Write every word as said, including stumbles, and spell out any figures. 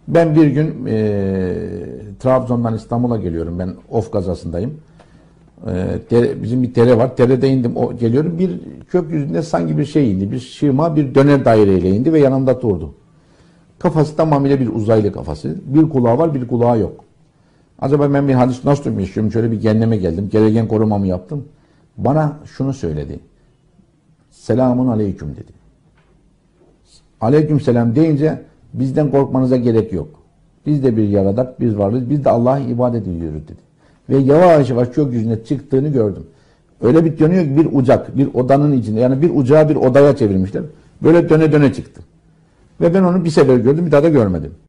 Ben bir gün e, Trabzon'dan İstanbul'a geliyorum. Ben Of kazasındayım. E, dere, bizim bir dere var. Derede indim. O, geliyorum. Bir gökyüzünde sanki bir şey indi. Bir şırma bir döner daireyle indi ve yanımda durdu. Kafası tamamıyla bir uzaylı kafası. Bir kulağı var, bir kulağı yok. Acaba ben bir hadis nasıl yaşıyorum? Şöyle bir kendime geldim. Gereken korumamı yaptım. Bana şunu söyledi. Selamun aleyküm dedi. Aleyküm selam deyince bizden korkmanıza gerek yok. Biz de bir yaradak, biz varız. Biz de Allah'a ibadet ediyoruz dedi. Ve yavaş yavaş gökyüzüne çıktığını gördüm. Öyle bir dönüyor ki bir ucak, bir odanın içinde. Yani bir ucağı bir odaya çevirmişler. Böyle döne döne çıktı. Ve ben onu bir sefer gördüm, bir daha da görmedim.